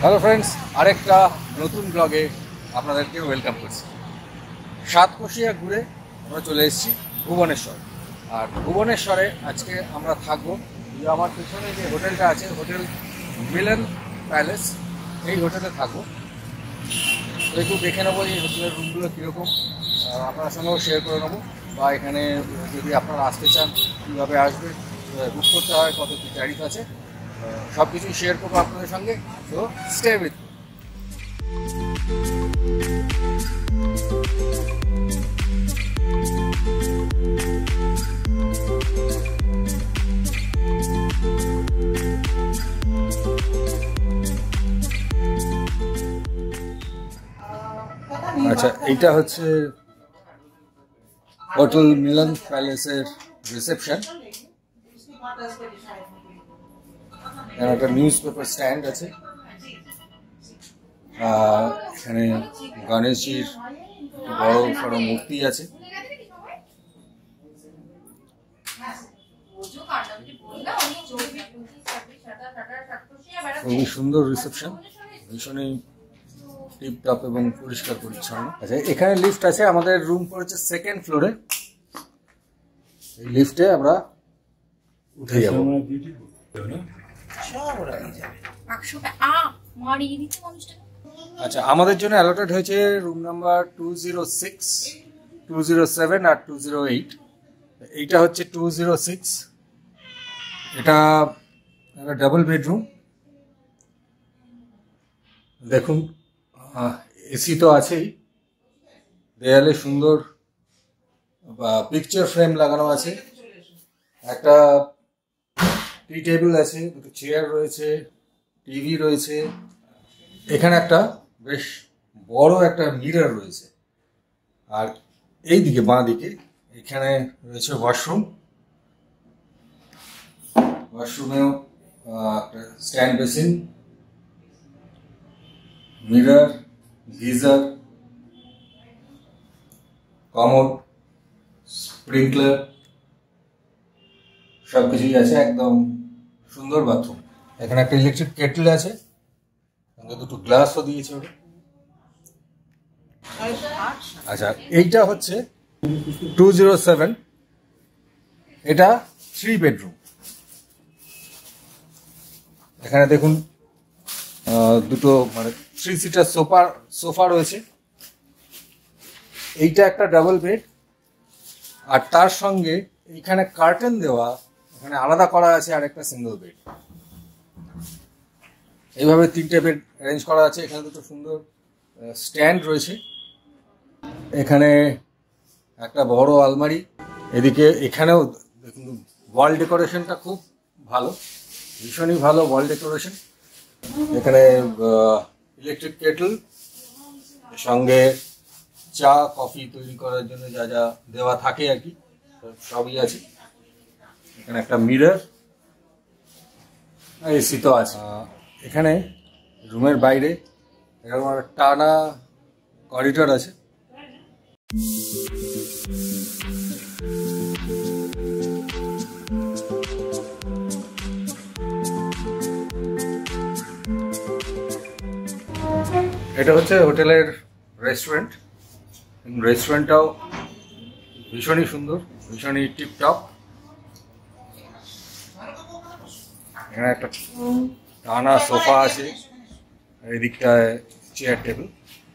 Hello friends, আরেকটা নতুন ব্লগে আপনাদেরকে ওয়েলকাম করছি। সাতকোশিয়া ঘুরে আমরা চলে এসেছি ভুবনেশ্বর। আর ভুবনেশ্বরে আজকে আমরা থাকবো আমার পেছনে যে হোটেলটা আছে, হোটেল মিলন প্যালেস, এই হোটেলে থাকবো। তো একটু দেখে নেবো এই হোটেলের রুমগুলো কীরকম, আপনার সঙ্গেও শেয়ার করে নেবো। বা এখানে যদি আপনারা আসতে চান কীভাবে আসবে, বুক করতে হয়, কত কী ট্যারিফ আছে, সব কিছুই শেয়ার করবো আপনাদের সঙ্গে। তো স্টে উইথ। আচ্ছা, এইটা হচ্ছে হোটেল মিলন প্যালেসের রিসেপশন। একটা নিউজ পেপার স্ট্যান্ড আছে, এখানে গণেশজির বড় বড় মূর্তি আছে। খুবই সুন্দর রিসেপশন, ভীষণই টিপটপ এবং পরিষ্কার পরিচ্ছন্ন। আচ্ছা, এখানে লিফট আছে, আমাদের রুম পড়েছে সেকেন্ড ফ্লোরে। এই লিফটে আমরা উঠে যাব। আচ্ছা, আমাদের জন্য অ্যালটেড হয়েছে রুম নাম্বার 206, 207 আর 208। এইটা হচ্ছে 206। এটা একটা ডাবল বেডরুম। দেখুন, এসি তো আছেই, দেয়ালে সুন্দর পিকচার ফ্রেম লাগানো আছে, একটা টি টেবিল আছে, দুটো চেয়ার রয়েছে, টিভি রয়েছে। এখানে একটা বেশ বড় একটা মিরর রয়েছে। আর এই দিকে বাঁ দিকে এখানে রয়েছে ওয়াশরুম। ওয়াশরুমেও একটা stand basin, mirror, geyser, commode, sprinkler, সব কিছুই আছে। একদম সুন্দর বাথরুম। এখানে একটা ইলেকট্রিক কেটল আছে, দুটো গ্লাসও দিয়েছে ওটা। আচ্ছা, এইটা হচ্ছে 207। এটা 3 বেডরুম। এখানে দেখুন দুটো মানে 3 সিটার সোফা রয়েছে। এইটা একটা ডাবল বেড, আর তার সঙ্গে এইখানে কার্টেন দেওয়া, এখানে আলাদা করা আছে আর একটা সিঙ্গেল বেড। এইভাবে 3টে বেড অ্যারেঞ্জ করা আছে। এখানে দুটো সুন্দর স্ট্যান্ড রয়েছে। এখানে একটা বড় আলমারি। এদিকে এখানেও দেখুন, ওয়াল ডেকোরেশনটা খুব ভালো, ভীষণই ভালো ওয়াল ডেকোরেশন। এখানে ইলেকট্রিক কেটল, সঙ্গে চা কফি তৈরি করার জন্য যা যা দেওয়া থাকে আর কি, সবই আছে। এখানে একটা মিরর, এসি তো আছে। এখানে রুমের বাইরে এরকম একটা টানা করিডোর আছে। এটা হচ্ছে হোটেলের রেস্টুরেন্ট। রেস্টুরেন্টটাও ভীষণই সুন্দর, ভীষণই টিপটপ। এখানে একটা টানা সোফা আছে, এদিকটায় চেয়ার টেবিল।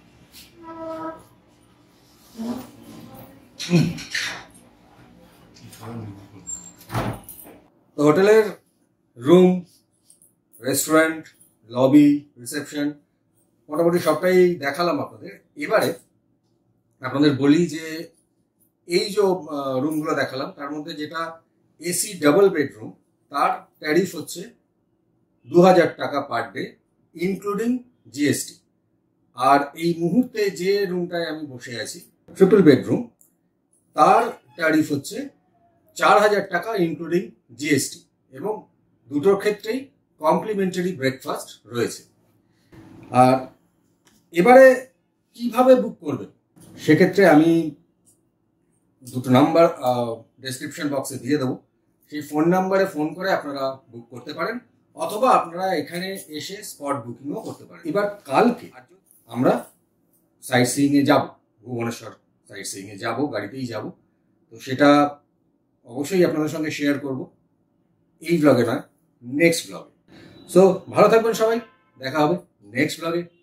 তো হোটেলের রুম, রেস্টুরেন্ট, লবি, রিসেপশন মোটামুটি সবটাই দেখালাম আপনাদের। এবারে আপনাদের বলি যে এই যে রুমগুলো দেখালাম, তার মধ্যে যেটা এসি ডাবল বেডরুম, তার ট্যারিফ হচ্ছে 2000 টাকা পার ডে, ইনক্লুডিং জিএসটি। আর এই মুহূর্তে যে রুমটায় আমি বসে আছি, ট্রিপল বেডরুম, তার ট্যারিফ হচ্ছে 4000 টাকা ইনক্লুডিং জিএসটি, এবং দুটোর ক্ষেত্রেই কমপ্লিমেন্টারি ব্রেকফাস্ট রয়েছে। আর এবারে কিভাবে বুক করবেন, সেক্ষেত্রে আমি দুটো নাম্বার ডেসক্রিপশন বক্সে দিয়ে দেবো। সেই ফোন নাম্বারে ফোন করে আপনারা বুক করতে পারেন, অথবা আপনারা এখানে এসে স্পট বুকিংও করতে পারেন। এবার কালকে আমরা সাইট সিইংয়ে যাব, ভুবনেশ্বর সাইট সিইংয়ে যাব, গাড়িতেই যাব। তো সেটা অবশ্যই আপনাদের সঙ্গে শেয়ার করব, এই ব্লগে নয়, নেক্সট ব্লগে। সো ভালো থাকবেন সবাই, দেখা হবে নেক্সট ব্লগে।